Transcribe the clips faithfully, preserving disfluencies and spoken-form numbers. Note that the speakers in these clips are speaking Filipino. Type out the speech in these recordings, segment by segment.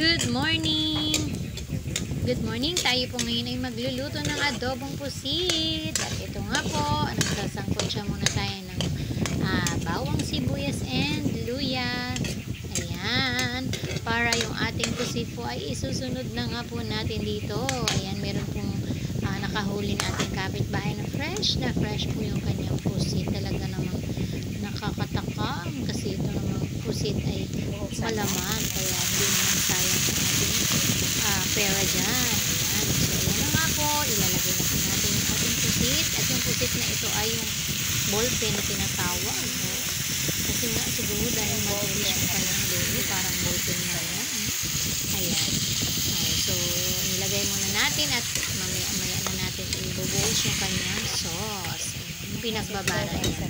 Good morning! Good morning! Tayo po ngayon ay magluluto ng adobong pusit. At ito nga po, nagsasangkot siya muna tayo ng uh, bawang, sibuyas, and luya. Ayan. Para yung ating pusit po ay isusunod na nga po natin dito. Ayan, meron pong uh, nakahuli na ating kapitbahay na fresh na fresh po yung kanyang pusit. Talaga namang nakakatakam kasi ito namang pusit ay malaman. Kaya hindi naman sayang ang ating uh, pera dyan. Ayan. So, yan na nga po. Ilalagay na po natin yung ating pusit. At yung pusit na ito ay yung ballpen na tinatawag. Oh. Kasi nga siguro dahil matulis yung kanyang dulo, parang ballpen na yan. Ayan. Okay, so, nilagay muna natin at mamaya-maya na natin ibubuhos yung kanyang sauce. Yung pinagbabara niya.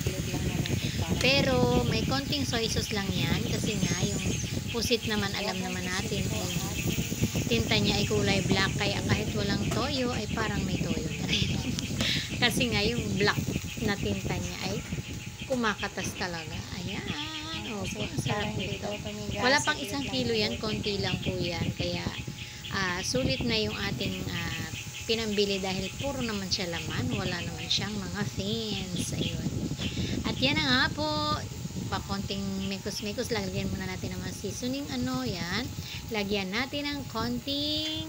Pero, may konting soy sauce lang yan kasi nga yung pusit naman, alam naman natin ay tinta niya ay kulay black, kaya kahit walang toyo ay parang may toyo na rin. Kasi nga yung black na tinta niya ay kumakatas talaga. Ayan. Okay, sarap nito. Wala pang isang kilo yan, konti lang po yan. Kaya uh, sulit na yung ating uh, pinambili dahil puro naman siya laman. Wala naman siyang mga thins. Ayun. At yan na nga po, pa konting mekos-mekos, lagyan muna natin ng mga seasoning, ano, yan. Lagyan natin ng konting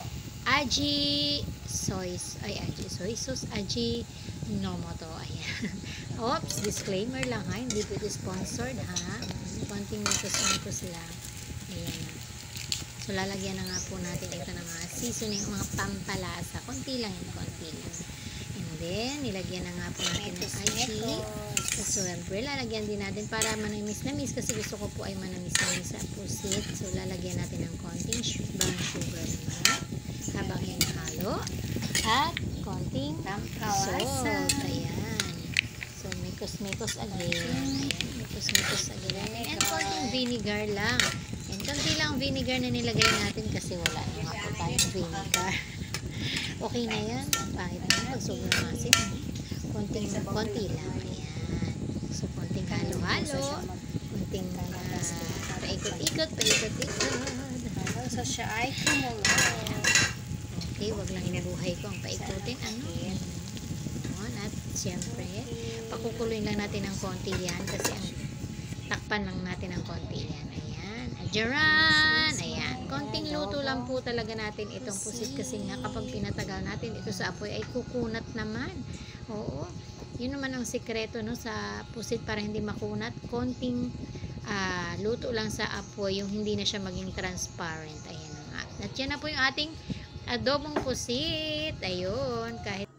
aji soy, ay aji soy sauce, aji nomoto, ayan. Oops, disclaimer lang ha, hindi po ito sponsored ha. Konting mekos-mekos lang. Ayan na. So, lalagyan na nga po natin ito ng mga seasoning, mga pampalasa. Konti lang yun, konti lang. And then, nilagyan na nga po natin ng aji. So, siyempre, lalagyan din natin para manamis-namis kasi gusto ko po ay manamis-namis sa pusit. So, lalagyan natin ng konting brown sugar naman habang hinahalo. At konting salt. Ayan. So, mekos-mekos again. Ayan, mekos-mekos again. And konting vinegar lang. And konti lang vinegar na nilagay natin kasi wala na nga po tayong vinegar. Okay na yan. Pangit na pag sobrang masin. Konting, konti lang. Ayan. So, konting halo-halo. Konting uh, paikot-ikot, paikot-ikot. So, siya ay kumulo. Okay, wag lang inubuhay ko ang paikutin. Ano? Ayan. At siyempre, pakukuloyin lang natin ng konti yan kasi ang takpan lang natin ng konti yan. Ayan. Adjaran! Ayan. Konting luto lang po talaga natin itong pusit kasi nga kapag pinatagal natin ito sa apoy ay kukunat naman. Oo. Yun naman ang sikreto no sa pusit para hindi makunat. Konting uh, luto lang sa apoy, yung hindi na siya maging transparent. Ayan nga. At yan na po yung ating adobong pusit. Ayun. Kahit